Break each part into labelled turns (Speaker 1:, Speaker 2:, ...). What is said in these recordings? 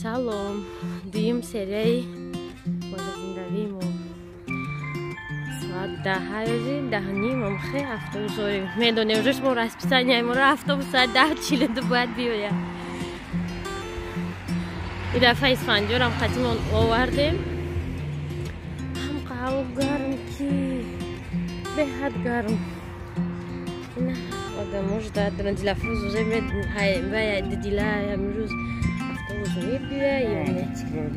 Speaker 1: салом. Дуюм серияи магазинравии мо. Соат 10 10:30 хеле автобус медонем уже шумо расписание мо автобус соат 10:42 бояд биёяд. این دفعه اسفندیار هم قدیم آوردیم هم قهوه گرم کی به حد گرم نه آدم هاش دادن دیل افروز روزه میرد باید دیله امروز افروز میبیه یا نه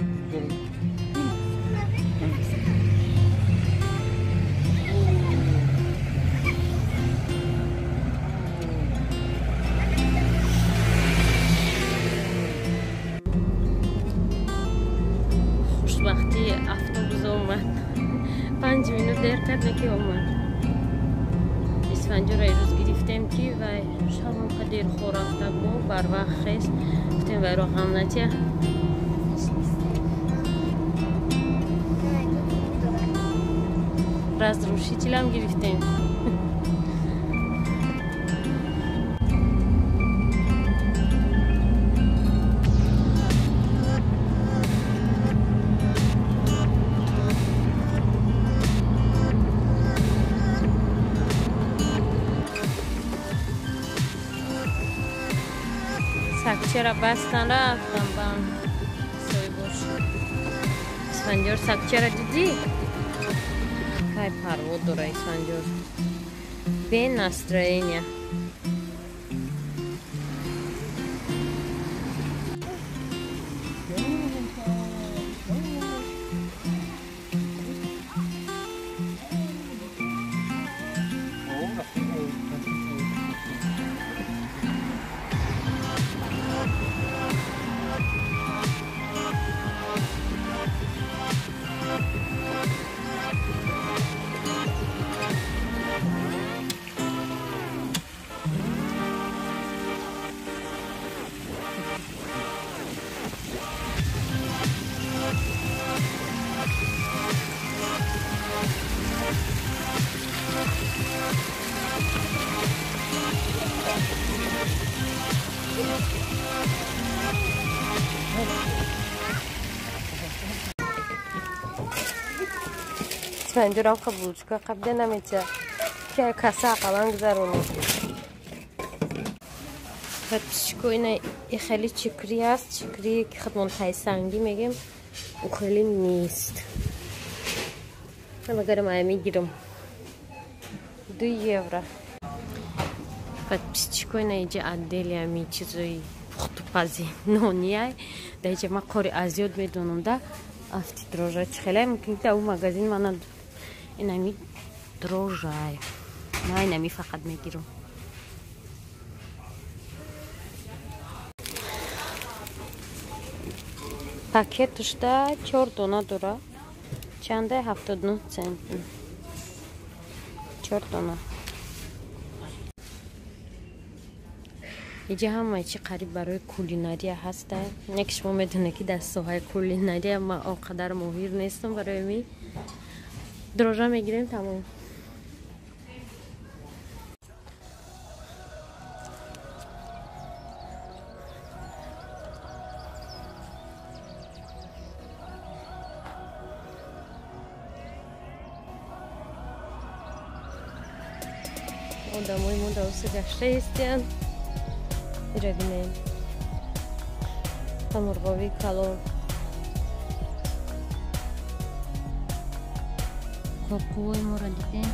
Speaker 1: وقتی افطوبوس اومد 5 minut دیر کرد که اومد اسفنجو را روز گرفتیم که و شام قدیر خور رفته بود بر وقت خیست گفتیم وای رو هم نتیه راز روشی چیلم گرفتیم سکچه را بستن رفتم با سوی باش اسفندیار سکچه را دیدی؟ کای پرود داره اسفندیار به настроение اسفندیار هم قبولچکا قبل نمیشه که کسا عقبان گذارونی پسچکو اینه خیلی چکری هست چکری که خود منتهای سنگی میگیم او خیلی نیست مگر ما میگیرم 2 یورو پسچکو اینه اینجا عدلی همی چیزوی پختوپازی نونیه در اینجا ما کاری ازیاد میدونم ده افتی دروژه چه خیلی ممکن که او مگزین من اینمی دروژه نه اینمی فقط میگیرم پاکتش ده 4 دونه داره چنده 79 سنت 4 دونه اینجا هم چی قریب برای کولیناری هسته یک شما میدونه که دسته های کولیناری اما آنقدر ماهر نیستم برای می دروژه میگیریم تمام آدمای ما دوست گشته هستن اینجا بینیم مرغابی کلوب کاپوی ما را دیدیم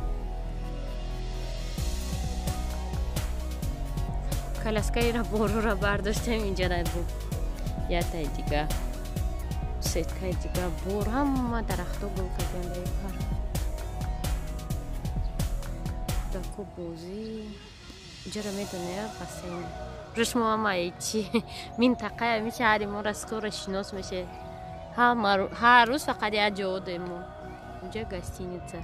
Speaker 1: کلاسکایی را بارو را برداشتیم اینجا نبود یه تای دیگه سیتکای دیگه بور همه درختو گل کردیم به کار دکو بوزی اینجا را میدونه بسین رشما هم ایچی منطقه میشه هری ما رسکو شناس میشه هر روز فقط یه جا دیم اینجا گستینیته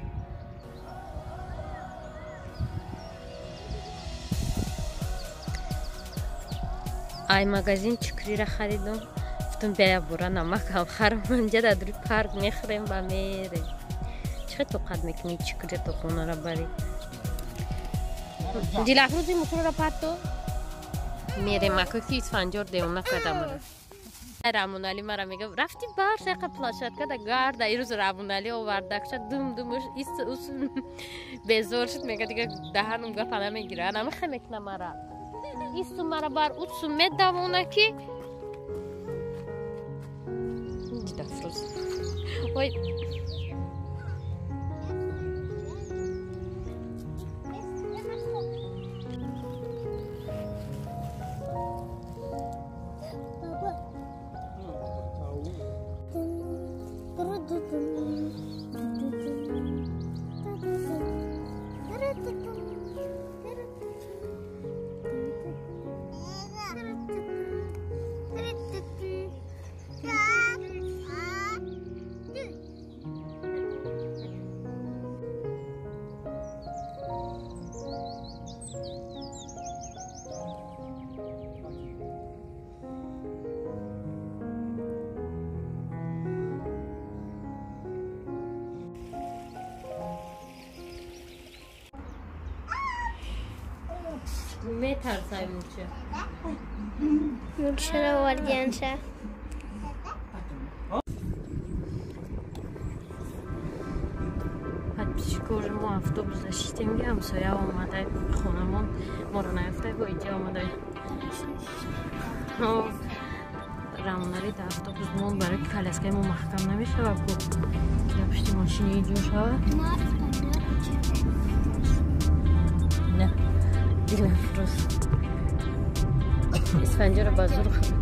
Speaker 1: ای مگزین چکری را خریدم گفتم بیا برا نمک هم خرم اینجا در دوی پارک میخریم و میره چه تو قد میکنی چکری تو خونه را بری دیل افروزی موتور را پرتو میره مکو که اسفنجار دیوم نکردم рамунали мара мегам рафти баш яқа площадка да гарда ирӯз рамунали овардакша думдумуш ус безор шуд мега дига даҳанум гапа намегира намиха мекна мара исту мара бар утсу медавона ки дидафрӯз ой میترسای موچه
Speaker 2: موچه رو وردیانشه
Speaker 1: بعد پیشکور ما افطوبوس داشتیم که همسایه آمده خونمون ما رو نیفته با اینجا آمده راموناری در افطوبوس مون برای که کلسکه ما محکم نمیشه و که پشتی ماشینی اینجا شود نه دیلم فروز اسفنجا رو بازور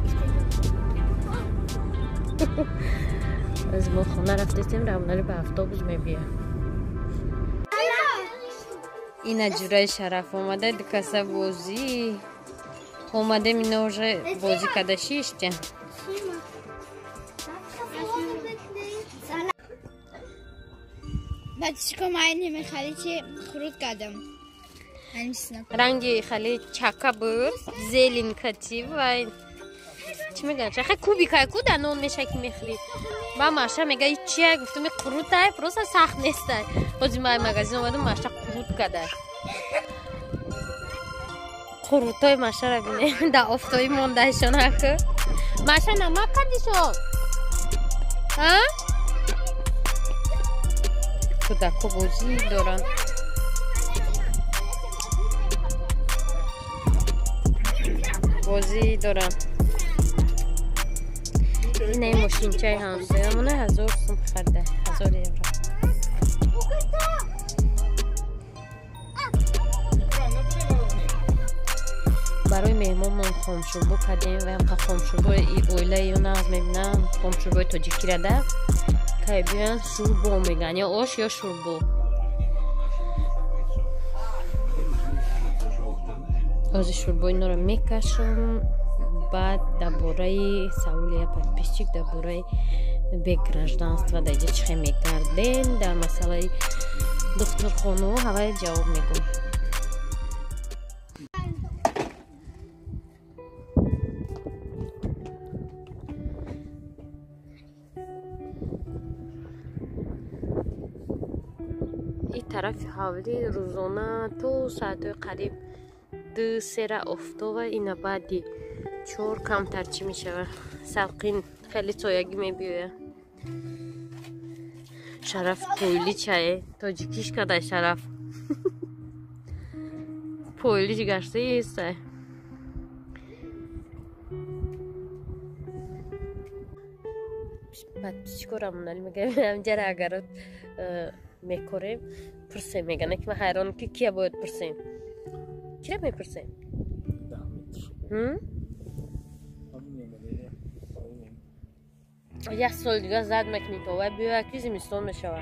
Speaker 1: از ما خونه رفتیم راموناری به افطوبوس میبیه این جورای شرف اومده دکسه بازی اومده مینوژه بازی کدشیش جن
Speaker 2: بچه که مایی نمیخوایی چه خرود کردم
Speaker 1: رنگی خیلی چکه بود زیلین کتی و چی میگن چه خیلی کوبی که کود نون میشه که میخری با ماشه میگه چیه گفتم قروت های پروسه سخت نیست بازی مای مگازین اومدم ماشه قروت کده قروت های ماشه را بینه در افتای مونده شون هکه ماشه نمک کردی شون ها؟ کودکو بازی دارن بازی دارن این ماشین چای همسایه همونه 1000 سوم خرده 1000 یورو برای مهمون خامشوربو کردیم و هم خامشوربو اویله ایونا از میبینم خامشوربو تاجیکی رده که بیان شوربو میگن یا آش یا شوربو از شوربو اینا رو میکشم بعد درباره سوال подписчик درباره به گражданство در اینجا چه میکردین در مسئله دخترخانه و همه جواب میگم این طرف حوالی روزانه تو ساعت قریب 2-3 را افتاد و اینا بعدی 4 کمتر چی میشه سلقین خیلی سایگی میبیوه شرف پویلی چایه تاجیکیش کده شرف پویلی گشته ایست بعد چیکارم نالی میگه همجا را اگر میکوریم پرسیم میگن که من حیران که کیا باید پرسیم کی را میپرسیم؟ 10 سال دیگه زد مکنی تو و بیو اکی زمستان میشوه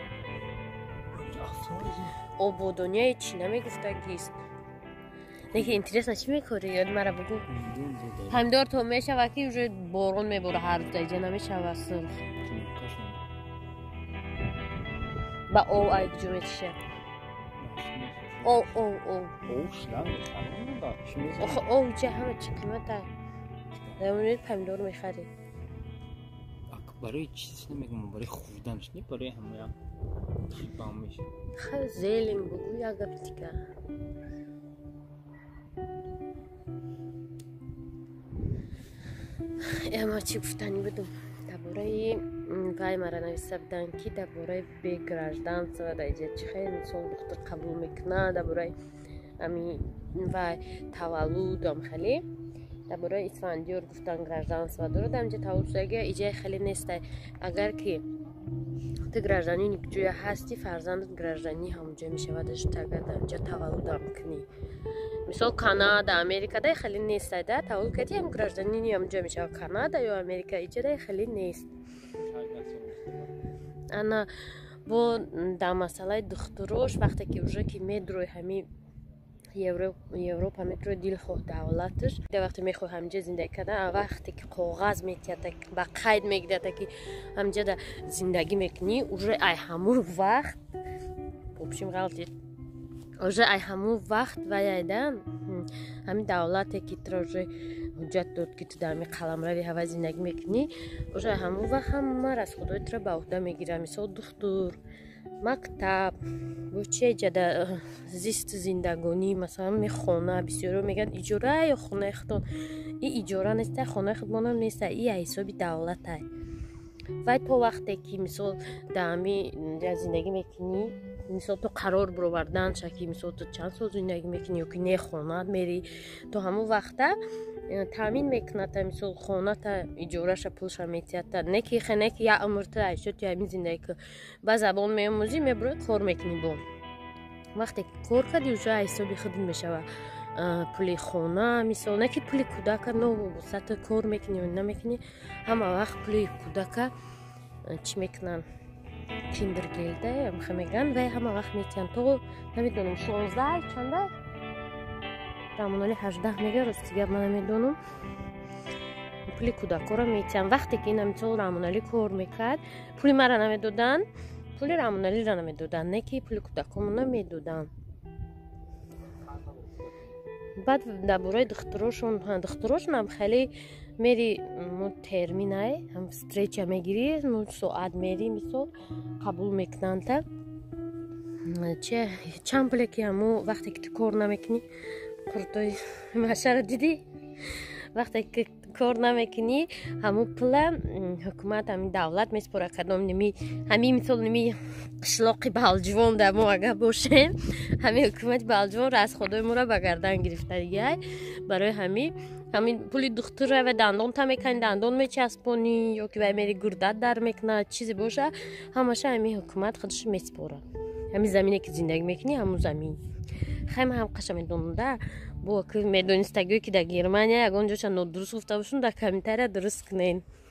Speaker 1: او با دنیا چی نمیگفته کیست دیگه اینترس چی میکاری یاد مرا بگو همدار تو میشوه که اونجا بارون میبوره هر روز دیگه نمیشوه سرخ با او ای کجا میشه او چه همه چی قیمت داره درمونید پمیدور میخری
Speaker 3: برای چیزش نمیگم برای خوردنش نه برای همه خیلی میشه
Speaker 1: خیلی زیلین بگو یا گفتی که اما چی گفتنی بدم درباره وای مرا نویسته بودن که درباره بگراژدانس و دیگه چه خیلی مثال دختر قبول میکنه درباره امی وای تولدم خیلی درباره اسفندیار گفتن گراژدانس و درود همجا تولد شده ایجای خیلی نیسته اگر که تو گراژدانی نیکجویا هستی فرزندت گراژدانی همونجا میشودش تگرد همجا تولدم کنی مثال کانادا امریکا ده خیلی نیست ده تولد کردی هم گراژدانی همونجا میشه کانادا یا امریکا ایجا ده خیلی نیست انا با در مسئله دختروش وقتی که اوجا که میدروی همی یوروپا میتروی دیل خود دولتش ده وقتی میخواه همجا زندگی کردن وقتی که کاغذ میتیاده با قید میگده که همجا ده زندگی میکنی اوجا ای همون وقت بابشیم غلطی اوجا ای همون وقت ویدن همین دولتی که تروجه حجت داد که تو درمی قلم روی هوا زندگی میکنی اوجا همون وقت هم مر از خدای تر به عهده میگیره مثال دختر مکتب و چه جدا زیست زندگانی مثلا میخونه بسیارو میگن اجاره یا خونه خودتون این اجاره نیست خونه خودمون هم نیست این حسابی دولته و تو وقتی که مثلا درمی زندگی میکنی مثلا تو قرار بروردن شکی مثلا تو چند سال زندگی میکنی یا که نه خونه میری تو همون وقته تامین میکنه تا مثلا خونه تا اجارهش پولش میتیاد نه که خنه که یا عمر تا عیشت تو همین زندگی که با زبان میاموزی میبروی کار میکنی بون وقتی که کار کردی اوجا حسابی خود میشه پولی خونه مثلا نه که پولی کودک نو وسط کار میکنی و نمیکنی همه وقت پولی کودک چی میکنن کیندرگیلده هم میگن و همه وقت میتیان تو نمیدونم 16 چنده رامونالی 18 میگه راستی من نمیدونم پولی کودکا رو میتیان وقتی که اینا مثلا رامونالی کار میکرد پولی مرا نمیدادن پولی رامونالی را نمیدادن نه که پولی کودکامون نمیدادن بعد درباره دختروشون هم خیلی میری ترمینه هم استریچ میگیری ساعت میری مثلا قبول میکنن تا چند پولی که همو وقتی که تو کار نمیکنی قرطای معشر دیدی وقتی که کار نمیکنی همو پول حکومت همین دولت میسپره کدام همین مثل نمی قشلاقی بالجوان در ما اگه باشیم همین حکومت بالجوان را از خدای ما را بگردن گرفته دیگه برای همین پولی دختر و دندان تا میکنی دندان میچسبونی یا که میری گردت در میکنه چیزی باشه همشه همین حکومت خودش میسپره همین زمینه که زندگی میکنی همون زمین خیلی هم قشنگ میدونده با که میدونستگی که در گرمانیا اگه اونجا چند درست گفته باشون در کمیتر درست کنین